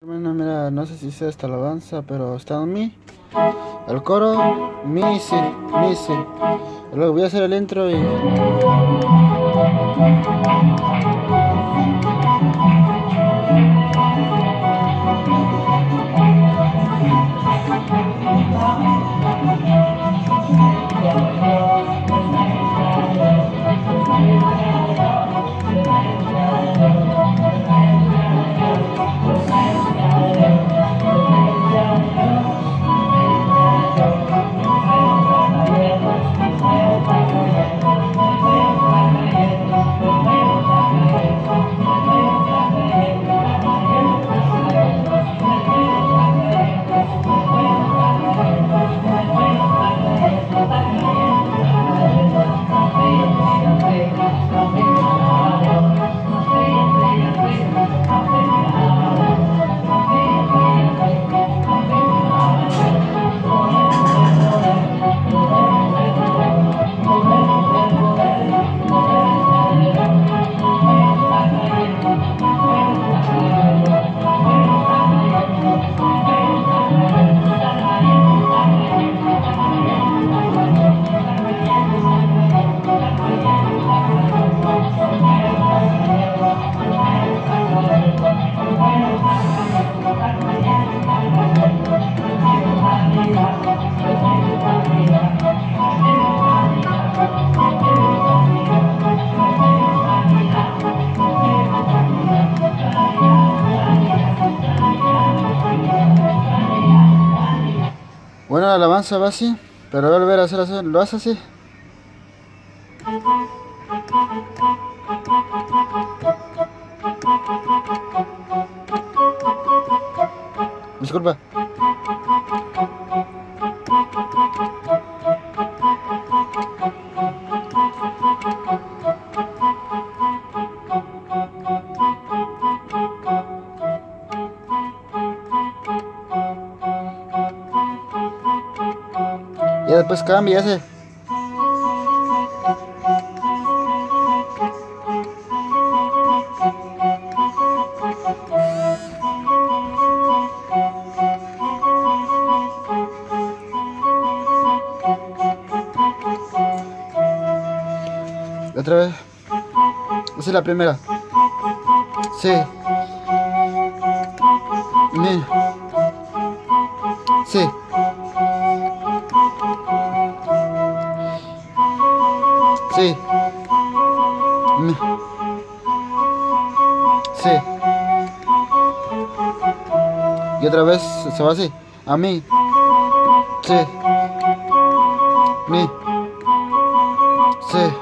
Bueno, mira, no sé si sea esta alabanza, pero está en mi. El coro, mi, si, mi, si. Luego voy a hacer el intro y... Bueno, la alabanza va así, pero voy a volver a hacer así. ¿Lo hace así? Disculpa. Ya después cambia y hace. Otra vez. Esa es la primera. Sí. Mi. Sí. Sí. Mi. Sí. Y otra vez se va así. A mí. Sí. Mi. Sí.